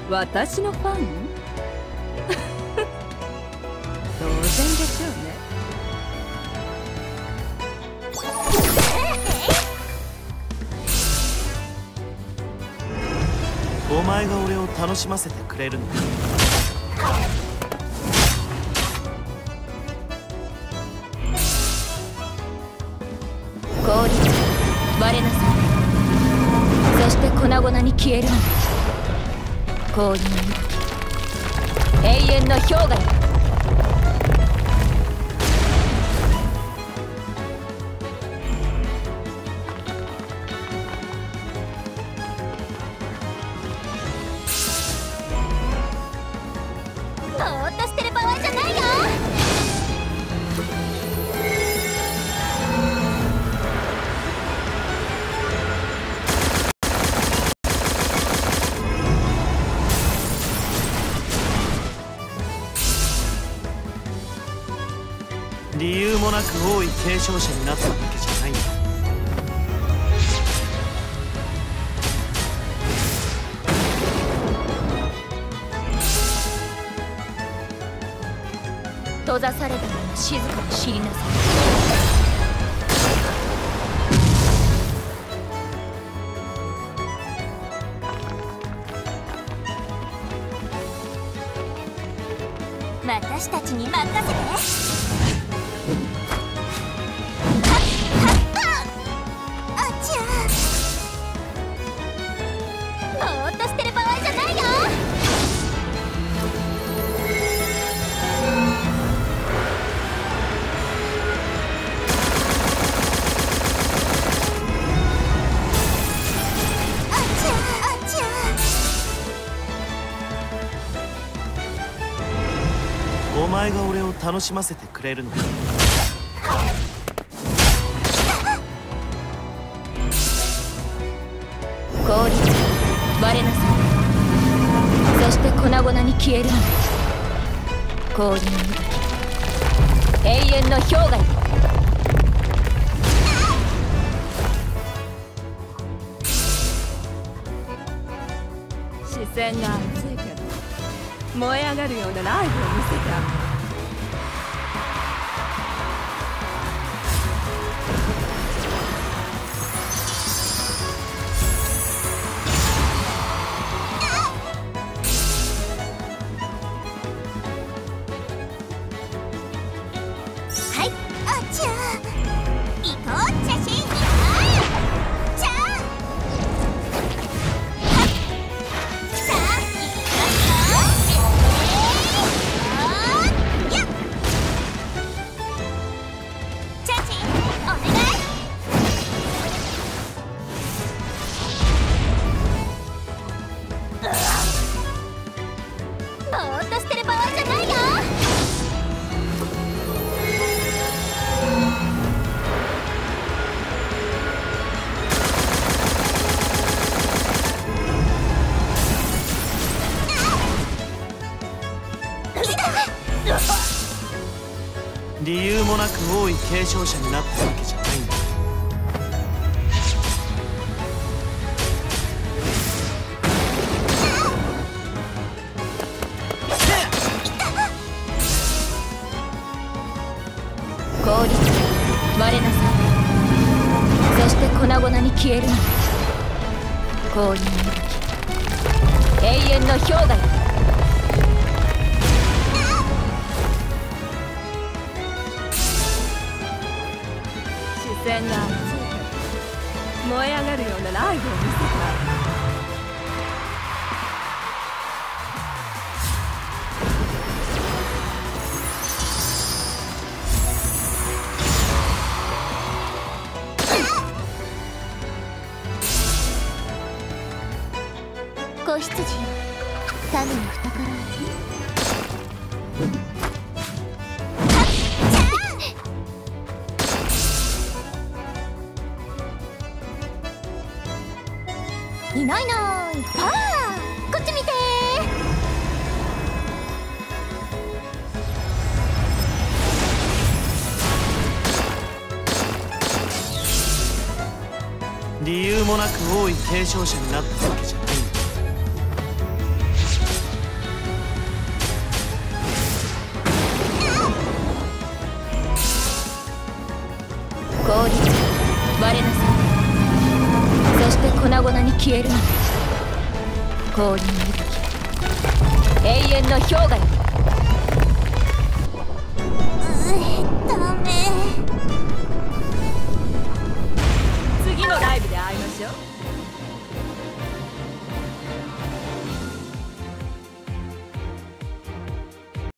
私のファン当然でしょうね。 お前が俺を楽しませてくれるのか。 氷割れなさい。そして粉々に消えるのだ。氷の永遠の氷河よ。ぼーっとしてる場合じゃないよ。 理由もなく王位継承者になったわけじゃないんだ。 閉ざされたまま静かに知りなさい。私たちに任せて。 お前が俺を楽しませてくれるのか。 氷割れなさい。そして粉々に消えるのだ。氷の永遠の氷河よ。 視線が熱いけど燃え上がるようなライブを見せてあげる。 ぼーっとしてる場合じゃないよ。 理由もなく王位継承者になったわけじゃないんだ。 氷割れなさい。そして粉々に消えるのだ。氷の永遠の氷河よ。 視線が熱いけど燃え上がるようなライブを見せてあげる。 子羊よ、神の懐へ。いないいない。パーこっち見て。 理由もなく王位継承者になったわけじゃないんだ。 氷割れなさい。そして粉々に消えるのだ。氷の息吹、永遠の氷河よ。 ダメ。 次のライブで会いましょう。